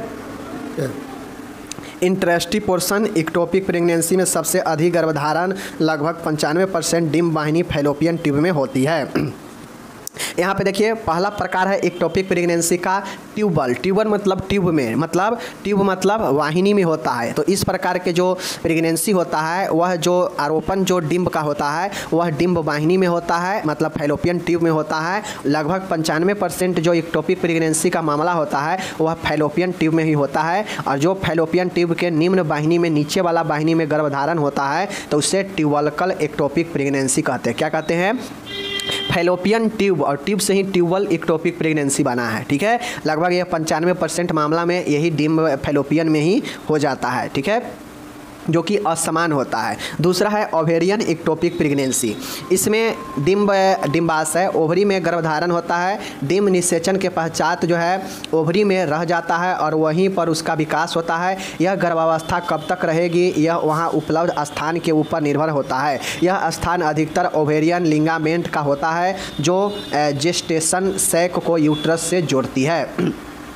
इंटरेस्टी पोर्शन इक्टोपिक प्रेगनेंसी में सबसे अधिक गर्भधारण लगभग पंचानवे परसेंट डिम्ब वाहिनी फैलोपियन ट्यूब में होती है। यहाँ पे देखिए पहला प्रकार है इक्टोपिक प्रेगनेंसी का ट्यूबल। ट्यूबल मतलब ट्यूब में, मतलब ट्यूब मतलब वाहिनी में होता है। तो इस प्रकार के जो प्रेगनेंसी होता है वह जो आरोपण जो डिम्ब का होता है वह डिम्ब वाहिनी में होता है, मतलब फैलोपियन ट्यूब में होता है। लगभग पंचानवे परसेंट जो इक्टोपिक प्रेगनेंसी का मामला होता है वह फैलोपियन ट्यूब में ही होता है। और जो फैलोपियन ट्यूब के निम्न वाहिनी में, नीचे वाला वाहिनी में गर्भधारण होता है तो उसे ट्यूबलकल इक्टोपिक प्रेगनेंसी कहते हैं। क्या कहते हैं? फैलोपियन ट्यूब, और ट्यूब से ही ट्यूबल इक्टोपिक प्रेगनेंसी बना है, ठीक है। लगभग यह पंचानवे परसेंट मामला में यही डिम्ब फैलोपियन में ही हो जाता है, ठीक है, जो कि असमान होता है। दूसरा है ओवेरियन इक्टोपिक प्रेगनेंसी। इसमें डिम्ब डिम्बाशय ओवरी में गर्भधारण होता है। डिम्ब निषेचन के पश्चात जो है ओवरी में रह जाता है और वहीं पर उसका विकास होता है। यह गर्भावस्था कब तक रहेगी यह वहाँ उपलब्ध स्थान के ऊपर निर्भर होता है। यह स्थान अधिकतर ओवेरियन लिगामेंट का होता है, जो जेस्टेशन सैक को यूट्रस से जोड़ती है।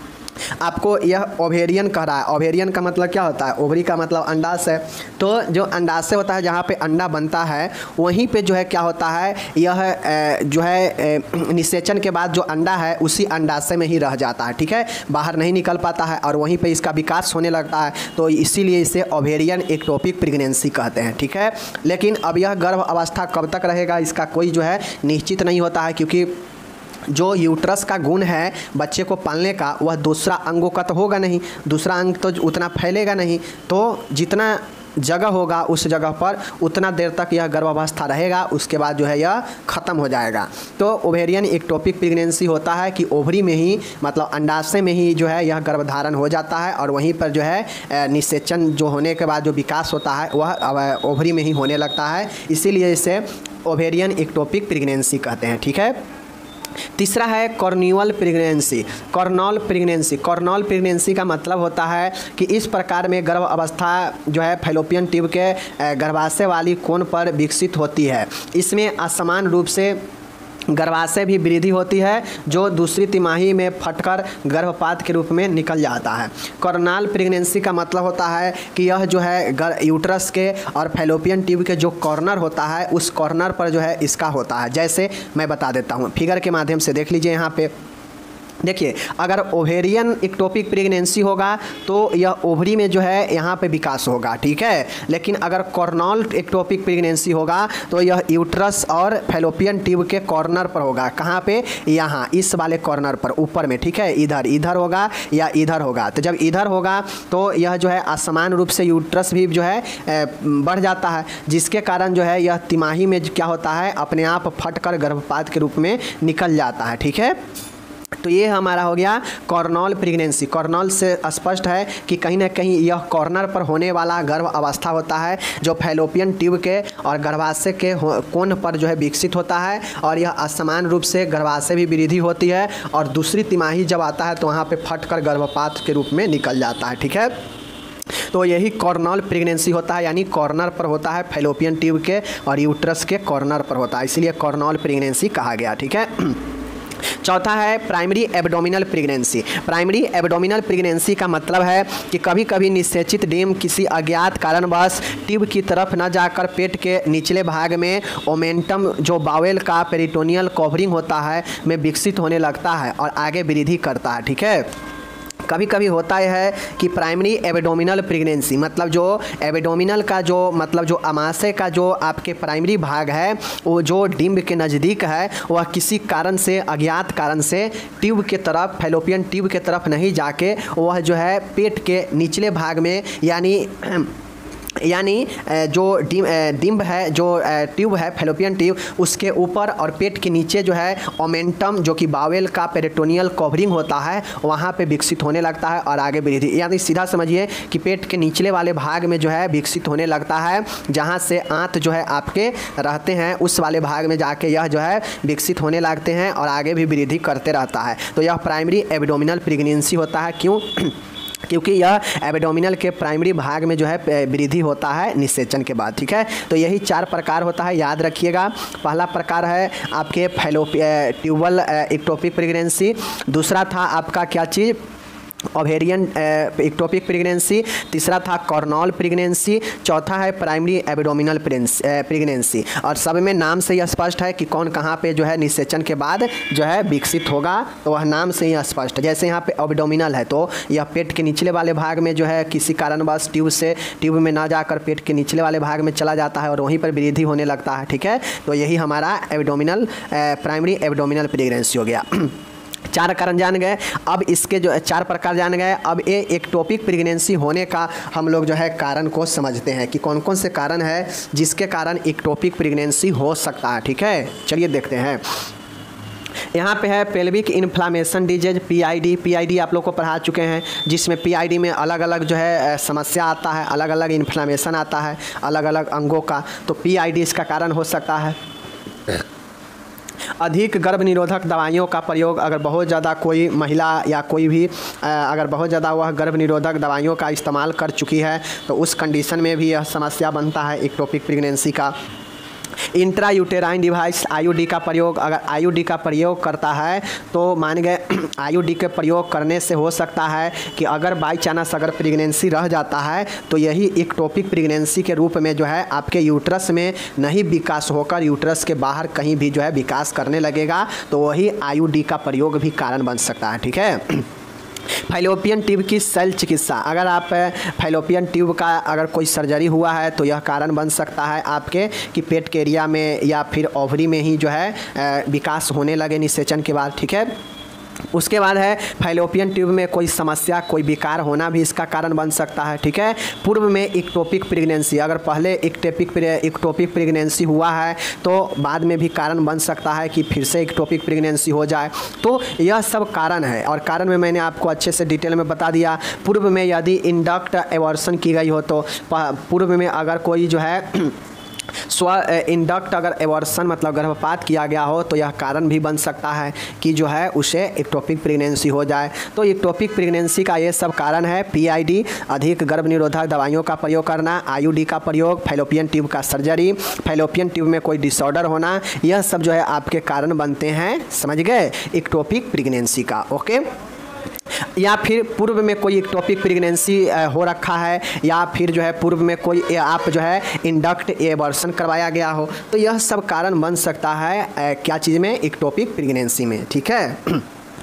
आपको यह ओवेरियन कह रहा है। ओवेरियन का मतलब क्या होता है? ओवरी का मतलब अंडाशय। तो जो अंडाशय होता है, जहाँ पे अंडा बनता है वहीं पे जो है क्या होता है, यह जो है निषेचन के बाद जो अंडा है उसी अंडाशय में ही रह जाता है, ठीक है, बाहर नहीं निकल पाता है और वहीं पे इसका विकास होने लगता है। तो इसीलिए इसे ओवेरियन इक्टोपिक प्रेगनेंसी कहते हैं, ठीक है। लेकिन अब यह गर्भ अवस्था कब तक रहेगा इसका कोई जो है निश्चित नहीं होता है, क्योंकि जो यूट्रस का गुण है बच्चे को पालने का वह दूसरा अंगों का तो होगा नहीं, दूसरा अंग तो उतना फैलेगा नहीं। तो जितना जगह होगा उस जगह पर उतना देर तक यह गर्भावस्था रहेगा, उसके बाद जो है यह ख़त्म हो जाएगा। तो ओवेरियन इक्टोपिक प्रेगनेंसी होता है कि ओवरी में ही, मतलब अंडाशय में ही जो है यह गर्भधारण हो जाता है और वहीं पर जो है निषेचन जो होने के बाद जो विकास होता है वह ओवरी में ही होने लगता है। इसीलिए इसे ओवेरियन इक्टोपिक प्रेगनेंसी कहते हैं, ठीक है। तीसरा है cornual pregnancy. Cornual pregnancy cornual pregnancy का मतलब होता है कि इस प्रकार में गर्भ अवस्था जो है फैलोपियन ट्यूब के गर्भाशय वाली कोन पर विकसित होती है। इसमें असमान रूप से गर्भाशय भी वृद्धि होती है, जो दूसरी तिमाही में फटकर गर्भपात के रूप में निकल जाता है। कॉर्नल प्रेगनेंसी का मतलब होता है कि यह जो है यूट्रस के और फैलोपियन ट्यूब के जो कॉर्नर होता है उस कॉर्नर पर जो है इसका होता है। जैसे मैं बता देता हूँ, फिगर के माध्यम से देख लीजिए। यहाँ पे देखिए, अगर ओवेरियन इक्टोपिक प्रेगनेंसी होगा तो यह ओवरी में जो है यहाँ पे विकास होगा, ठीक है। लेकिन अगर कॉर्नल इक्टोपिक प्रेगनेंसी होगा तो यह यूट्रस और फैलोपियन ट्यूब के कॉर्नर पर होगा। कहाँ पे? यहाँ इस वाले कॉर्नर पर, ऊपर में, ठीक है। इधर इधर होगा या इधर होगा। तो जब इधर होगा तो यह जो है असमान रूप से यूट्रस भी जो है बढ़ जाता है, जिसके कारण जो है यह तिमाही में क्या होता है अपने आप फटकर गर्भपात के रूप में निकल जाता है, ठीक है। तो ये हमारा हो गया कॉर्नल प्रेगनेंसी। कॉर्नल से स्पष्ट है कि कहीं ना कहीं यह कॉर्नर पर होने वाला गर्भ अवस्था होता है, जो फैलोपियन ट्यूब के और गर्भाशय के कोन पर जो है विकसित होता है, और यह असमान रूप से गर्भाशय भी वृद्धि होती है और दूसरी तिमाही जब आता है तो वहाँ पे फटकर गर्भपात के रूप में निकल जाता है, ठीक है। तो यही कॉर्नल प्रेगनेंसी होता है, यानी कॉर्नर पर होता है, फैलोपियन ट्यूब के और यूट्रस के कॉर्नर पर होता है, इसलिए कॉर्नल प्रेगनेंसी कहा गया, ठीक है। चौथा है primary abdominal pregnancy. Primary abdominal pregnancy का मतलब है कि कभी कभी निषेचित डिम्ब किसी अज्ञात कारणवश ट्यूब की तरफ न जाकर पेट के निचले भाग में ओमेंटम जो बावेल का पेरिटोनियल कवरिंग होता है में विकसित होने लगता है और आगे वृद्धि करता है, ठीक है। कभी कभी होता है कि प्राइमरी एब्डोमिनल प्रेगनेंसी मतलब जो एब्डोमिनल का जो मतलब जो अमाशय का जो आपके प्राइमरी भाग है वो जो डिम्ब के नज़दीक है वह किसी कारण से, अज्ञात कारण से ट्यूब के तरफ, फैलोपियन ट्यूब के तरफ नहीं जाके वह जो है पेट के निचले भाग में यानी यानी जो डिम डिम्ब है, जो ट्यूब है फैलोपियन ट्यूब, उसके ऊपर और पेट के नीचे जो है ओमेंटम जो कि बावेल का पेरिटोनियल कवरिंग होता है वहाँ पे विकसित होने लगता है और आगे वृद्धि, यानी सीधा समझिए कि पेट के निचले वाले भाग में जो है विकसित होने लगता है, जहाँ से आंत जो है आपके रहते हैं उस वाले भाग में जाके यह जो है विकसित होने लगते हैं और आगे भी वृद्धि करते रहता है। तो यह प्राइमरी एब्डोमिनल प्रेगनेंसी होता है। क्यों? क्योंकि यह एब्डोमिनल के प्राइमरी भाग में जो है वृद्धि होता है निषेचन के बाद। ठीक है, तो यही चार प्रकार होता है, याद रखिएगा। पहला प्रकार है आपके फैलोपि ट्यूबल एक्टोपिक प्रेगनेंसी, दूसरा था आपका क्या चीज़ ओवेरियन एक्टोपिक प्रेगनेंसी, तीसरा था कॉर्नल प्रेगनेंसी, चौथा है प्राइमरी एब्डोमिनल प्रेगनेंसी। और सब में नाम से यह स्पष्ट है कि कौन कहाँ पे जो है निषेचन के बाद जो है विकसित होगा, तो वह नाम से यह स्पष्ट है। जैसे यहाँ पे एब्डोमिनल है तो यह पेट के निचले वाले भाग में जो है किसी कारणवश ट्यूब से ट्यूब में ना जाकर पेट के निचले वाले भाग में चला जाता है और वहीं पर वृद्धि होने लगता है। ठीक है, तो यही हमारा एब्डोमिनल प्राइमरी एब्डोमिनल प्रेगनेंसी हो गया। चार कारण जान गए, अब इसके जो चार प्रकार जान गए, अब ये एक्टोपिक प्रेगनेंसी होने का हम लोग जो है कारण को समझते हैं कि कौन कौन से कारण है जिसके कारण एक्टोपिक प्रेगनेंसी हो सकता है। ठीक है, चलिए देखते हैं। यहाँ पे है pelvic inflammation disease PID. PID आप लोग को पढ़ा चुके हैं, जिसमें पीआईडी में अलग अलग जो है समस्या आता है, अलग अलग इन्फ्लामेशन आता है अलग अलग अंगों का, तो पीआईडी इसका कारण हो सकता है। अधिक गर्भ निरोधक दवाइयों का प्रयोग, अगर बहुत ज़्यादा कोई महिला या कोई भी अगर बहुत ज़्यादा वह गर्भ निरोधक दवाइयों का इस्तेमाल कर चुकी है तो उस कंडीशन में भी यह समस्या बनता है एक्टोपिक प्रेगनेंसी का। इंट्रा यूटेराइन डिवाइस आईयूडी का प्रयोग, अगर आईयूडी का प्रयोग करता है तो मान गए आईयूडी के प्रयोग करने से हो सकता है कि अगर बाई चांस अगर प्रेगनेंसी रह जाता है तो यही एक्टोपिक प्रेगनेंसी के रूप में जो है आपके यूट्रस में नहीं विकास होकर यूट्रस के बाहर कहीं भी जो है विकास करने लगेगा, तो वही आईयूडी का प्रयोग भी कारण बन सकता है। ठीक है, फैलोपियन ट्यूब की शल्य चिकित्सा, अगर आप फैलोपियन ट्यूब का अगर कोई सर्जरी हुआ है तो यह कारण बन सकता है आपके कि पेट के एरिया में या फिर ओवरी में ही जो है विकास होने लगे निषेचन के बाद। ठीक है, उसके बाद है फैलोपियन ट्यूब में कोई समस्या कोई विकार होना भी इसका कारण बन सकता है। ठीक है, पूर्व में एक्टोपिक प्रेगनेंसी, अगर पहले एक्टोपिक एक्टोपिक प्रेगनेंसी हुआ है तो बाद में भी कारण बन सकता है कि फिर से एक्टोपिक प्रेगनेंसी हो जाए। तो यह सब कारण है और कारण में मैंने आपको अच्छे से डिटेल में बता दिया। पूर्व में यदि इंडक्ट एवर्सन की गई हो तो पूर्व में अगर कोई जो है स्व इंडक्ट अगर एवर्सन मतलब गर्भपात किया गया हो तो यह कारण भी बन सकता है कि जो है उसे एक्टोपिक प्रेगनेंसी हो जाए। तो एक्टोपिक प्रेगनेंसी का ये सब कारण है पीआईडी, अधिक गर्भ निरोधक दवाइयों का प्रयोग करना, आईयूडी का प्रयोग, फैलोपियन ट्यूब का सर्जरी, फैलोपियन ट्यूब में कोई डिसऑर्डर होना, यह सब जो है आपके कारण बनते हैं, समझ गए, एक्टोपिक प्रेगनेंसी का। ओके, या फिर पूर्व में कोई एक्टोपिक प्रेगनेंसी हो रखा है या फिर जो है पूर्व में कोई आप जो है इंडक्ट एवर्सन करवाया गया हो, तो यह सब कारण बन सकता है क्या चीज़ में, एक्टोपिक प्रेगनेंसी में। ठीक है,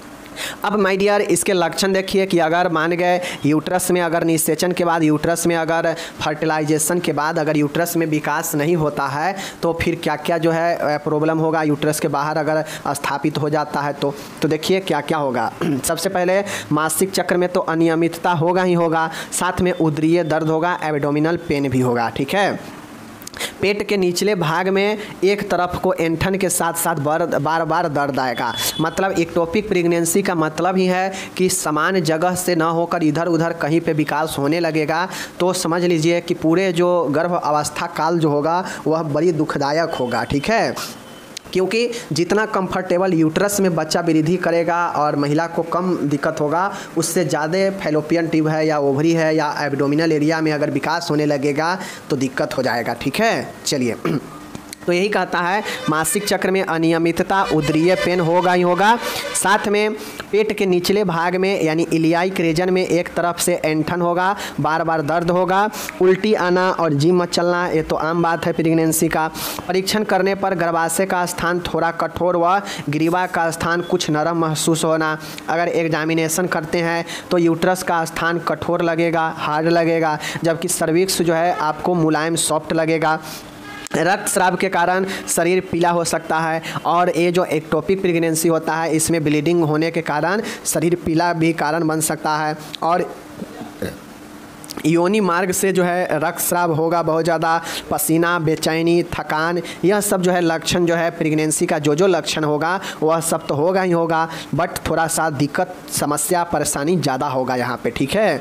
अब माय डियर इसके लक्षण देखिए कि अगर मान गए यूट्रस में अगर निषेचन के बाद यूट्रस में अगर फर्टिलाइजेशन के बाद अगर यूट्रस में विकास नहीं होता है तो फिर क्या क्या जो है प्रॉब्लम होगा, यूट्रस के बाहर अगर स्थापित हो जाता है तो तो देखिए क्या क्या होगा। सबसे पहले मासिक चक्र में तो अनियमितता होगा ही होगा, साथ में उदरीय दर्द होगा, एब्डोमिनल पेन भी होगा। ठीक है, पेट के निचले भाग में एक तरफ को ऐंठन के साथ साथ बार बार बार दर्द आएगा। मतलब एक्टोपिक प्रेगनेंसी का मतलब ही है कि समान जगह से ना होकर इधर उधर कहीं पे विकास होने लगेगा, तो समझ लीजिए कि पूरे जो गर्भ अवस्था काल जो होगा वह बड़ी दुखदायक होगा। ठीक है, क्योंकि जितना कंफर्टेबल यूट्रस में बच्चा वृद्धि करेगा और महिला को कम दिक्कत होगा, उससे ज़्यादा फैलोपियन ट्यूब है या ओवरी है या एब्डोमिनल एरिया में अगर विकास होने लगेगा तो दिक्कत हो जाएगा। ठीक है, चलिए तो यही कहता है मासिक चक्र में अनियमितता, उदरीय पेन होगा ही होगा, साथ में पेट के निचले भाग में यानी इलियाइक रीजन में एक तरफ से ऐंठन होगा, बार बार दर्द होगा, उल्टी आना और जी मत चलना, ये तो आम बात है प्रेगनेंसी का। परीक्षण करने पर गर्भाशय का स्थान थोड़ा कठोर व ग्रीवा का स्थान कुछ नरम महसूस होना। अगर एग्जामिनेशन करते हैं तो यूट्रस का स्थान कठोर लगेगा, हार्ड लगेगा, जबकि सर्विक्स जो है आपको मुलायम सॉफ्ट लगेगा। रक्तस्राव के कारण शरीर पीला हो सकता है और ये जो एक्टोपिक प्रेगनेंसी होता है इसमें ब्लीडिंग होने के कारण शरीर पीला भी कारण बन सकता है। और योनि मार्ग से जो है रक्तस्राव होगा बहुत ज़्यादा, पसीना, बेचैनी, थकान, यह सब जो है लक्षण जो है प्रेगनेंसी का जो जो लक्षण होगा वह सब तो होगा ही होगा, बट थोड़ा सा दिक्कत, समस्या, परेशानी ज़्यादा होगा यहाँ पे, ठीक है।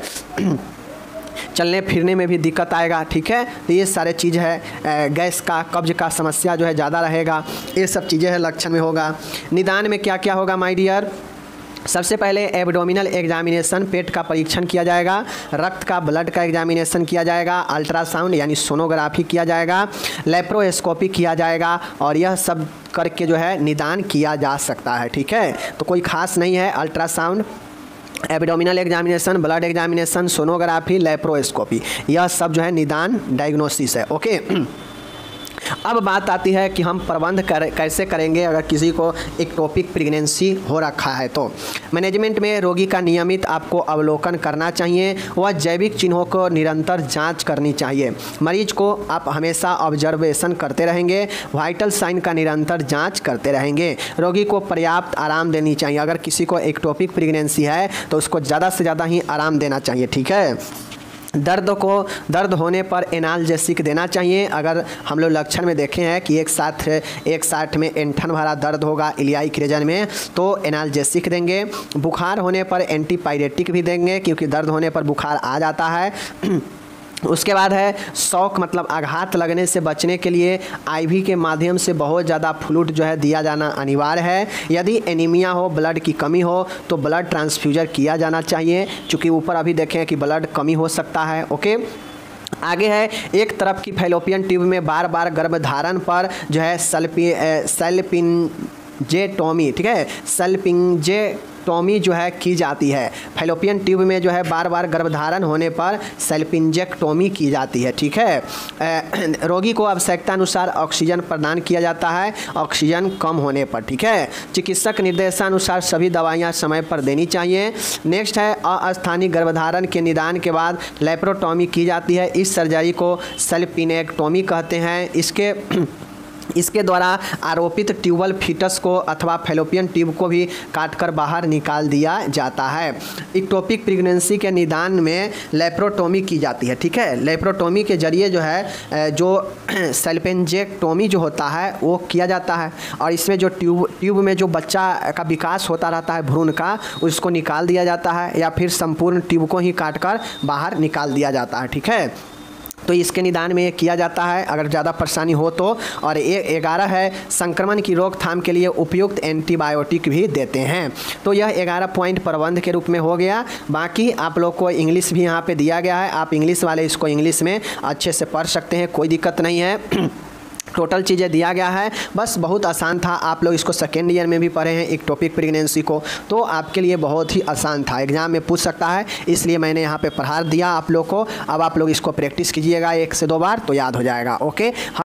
चलने फिरने में भी दिक्कत आएगा, ठीक है। तो ये सारे चीज़ है, गैस का, कब्ज का समस्या जो है ज़्यादा रहेगा, ये सब चीज़ें है लक्षण में होगा। निदान में क्या क्या होगा माय डियर? सबसे पहले एब्डोमिनल एग्जामिनेशन, पेट का परीक्षण किया जाएगा, रक्त का, ब्लड का एग्जामिनेशन किया जाएगा, अल्ट्रासाउंड यानी सोनोग्राफी किया जाएगा, लेप्रोस्कोपी किया जाएगा, और यह सब करके जो है निदान किया जा सकता है, ठीक है। तो कोई खास नहीं है, ultrasound, abdominal examination, blood examination, sonography, laparoscopy, यह सब जो है निदान डायग्नोसिस है, ओके। अब बात आती है कि हम प्रबंध कर कैसे करेंगे अगर किसी को एक्टोपिक प्रेगनेंसी हो रखा है। तो मैनेजमेंट में रोगी का नियमित आपको अवलोकन करना चाहिए, वह जैविक चिन्हों को निरंतर जांच करनी चाहिए। मरीज को आप हमेशा ऑब्जर्वेशन करते रहेंगे, वाइटल साइन का निरंतर जांच करते रहेंगे। रोगी को पर्याप्त आराम देनी चाहिए, अगर किसी को एक्टोपिक प्रेगनेंसी है तो उसको ज़्यादा से ज़्यादा ही आराम देना चाहिए, ठीक है। दर्द को दर्द होने पर एनाल्जेसिक देना चाहिए। अगर हम लोग लक्षण में देखे हैं कि एक साथ एक साथ में ऐंठन भरा दर्द होगा इलियाइक रीजन में, तो एनाल्जेसिक देंगे। बुखार होने पर एंटीपायरेटिक भी देंगे, क्योंकि दर्द होने पर बुखार आ जाता है। उसके बाद है शॉक, मतलब आघात लगने से बचने के लिए आईवी के माध्यम से बहुत ज़्यादा फ्लूइड जो है दिया जाना अनिवार्य है। यदि एनीमिया हो, ब्लड की कमी हो, तो ब्लड ट्रांसफ्यूजन किया जाना चाहिए, क्योंकि ऊपर अभी देखें कि ब्लड कमी हो सकता है, ओके। आगे है एक तरफ की फैलोपियन ट्यूब में बार बार गर्भधारण पर जो है सल्पि सल्पिंजेक्टोमी, ठीक है, सल्पिंजेक्टोमी जो है की जाती है। फैलोपियन ट्यूब में जो है बार बार गर्भधारण होने पर सल्पिंजेक्टोमी की जाती है, ठीक है। रोगी को आवश्यकता अनुसार ऑक्सीजन प्रदान किया जाता है, ऑक्सीजन कम होने पर, ठीक है। चिकित्सक निर्देशानुसार सभी दवाइयाँ समय पर देनी चाहिए। नेक्स्ट है अस्थायी गर्भधारण के निदान के बाद लेप्रोटोमी की जाती है। इस सर्जरी को सल्पिनेक्टोमी कहते हैं। इसके इसके द्वारा आरोपित ट्यूबल फीटस को अथवा फैलोपियन ट्यूब को भी काटकर बाहर निकाल दिया जाता है। एक्टोपिक प्रेगनेंसी के निदान में लेप्रोटोमी की जाती है, ठीक है। लेप्रोटोमी के जरिए जो है जो सल्पिंजेक्टोमी जो होता है वो किया जाता है, और इसमें जो ट्यूब ट्यूब में जो बच्चा का विकास होता रहता है भ्रूण का, उसको निकाल दिया जाता है, या फिर संपूर्ण ट्यूब को ही काटकर बाहर निकाल दिया जाता है, ठीक है। तो इसके निदान में ये किया जाता है अगर ज़्यादा परेशानी हो तो। और ये ग्यारह है संक्रमण की रोकथाम के लिए उपयुक्त एंटीबायोटिक भी देते हैं। तो यह ग्यारह पॉइंट प्रबंध के रूप में हो गया। बाकी आप लोग को इंग्लिश भी यहाँ पे दिया गया है, आप इंग्लिश वाले इसको इंग्लिश में अच्छे से पढ़ सकते हैं, कोई दिक्कत नहीं है। टोटल चीज़ें दिया गया है, बस बहुत आसान था। आप लोग इसको सेकेंड ईयर में भी पढ़े हैं एक्टोपिक प्रेगनेंसी को, तो आपके लिए बहुत ही आसान था, एग्जाम में पूछ सकता है, इसलिए मैंने यहाँ पे पढ़ा दिया आप लोग को। अब आप लोग इसको प्रैक्टिस कीजिएगा एक से दो बार तो याद हो जाएगा, ओके।